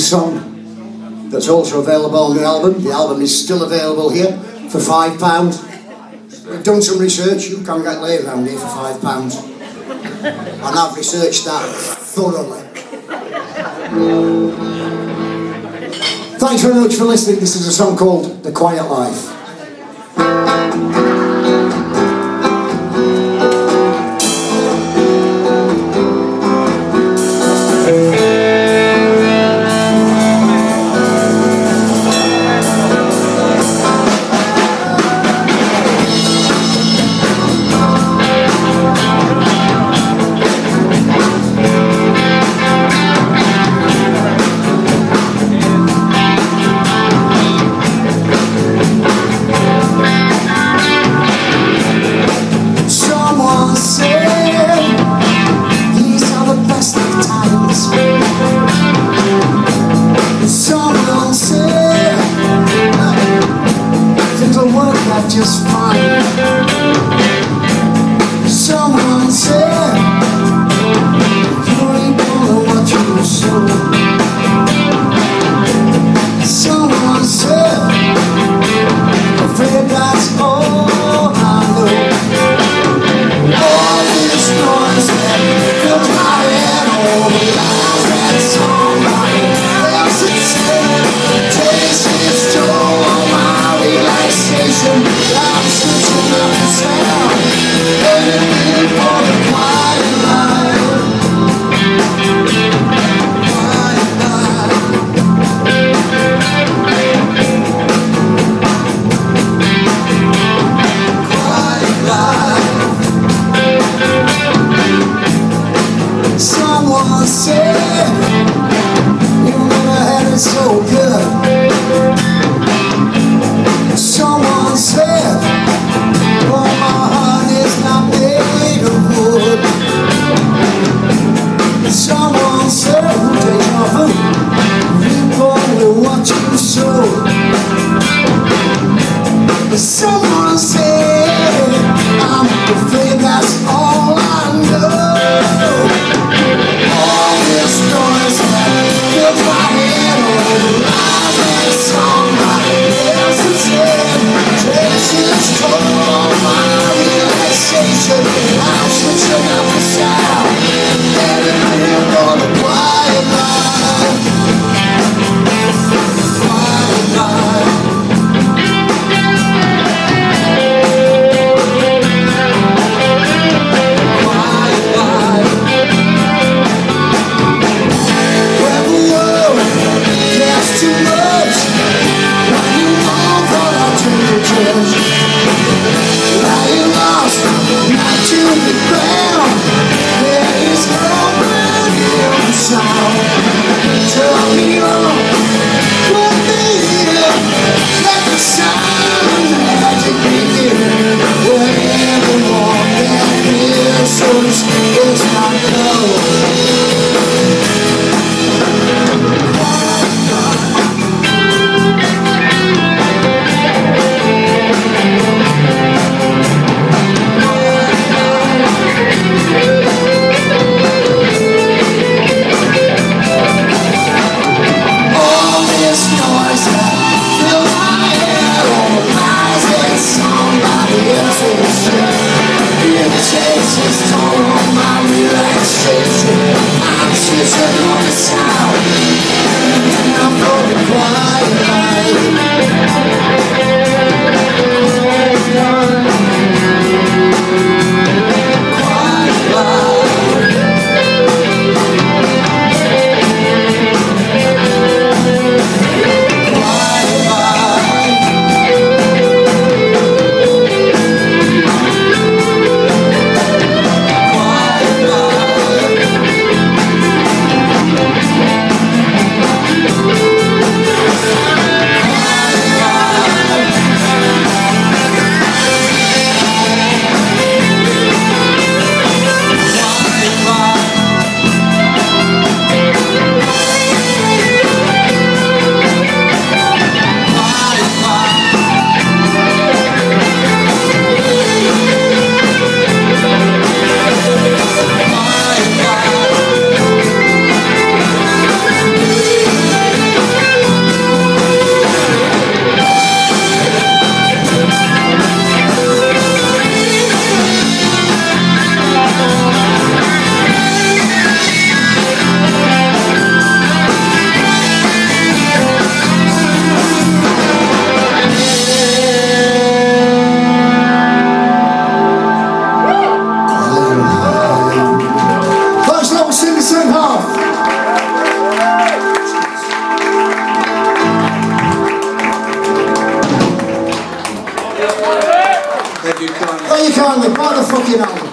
song that's also available on the album. The album is still available here for £5. We've done some research. You can't get laid around here for £5. And I've researched that thoroughly. Thanks very much for listening. This is a song called The Quiet Life. Just fine. Someone said you ain't gonna what you sow. Someone said afraid that's all I know. All this noise that fills my head, all the lies that somebody else had said, takes its toll on my relaxation. I'm switching up the sound, waiting for the quiet life. Quiet life. Quiet life. Someone said you never had it so good. Someone said, oh, my heart is not made of wood. Someone said, who takes your food? Reap only what you sow. Someone said, I'm afraid that's all I know. All this noise that fills my head, all the lies that somebody else has said, takes its toll on my relaxation. I'm switching up the sound, letting me for the quiet life. Quiet life. Quiet life. When the world gets too much, when you know that I'll take the judge. Lying lost, not to the ground. There is no blood in the sound. Turn me on, put me in. Let the sound of magic begin. Where everyone can hear, so it's not love. album, buy the fucking album.